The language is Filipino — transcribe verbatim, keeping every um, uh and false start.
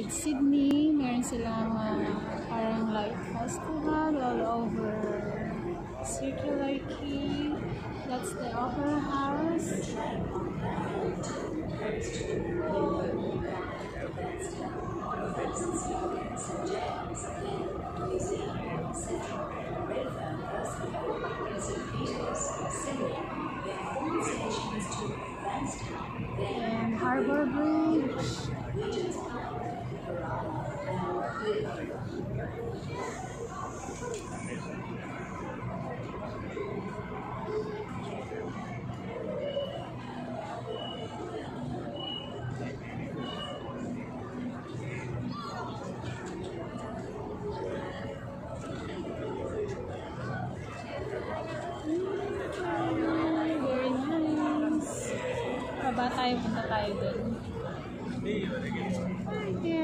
with Sydney. Meron silang uh, parang light festival all over Circular Quay. That's the Opera House. And Harbor Bridge. Very nice. Baba tayo, punta tayo dun. Right there.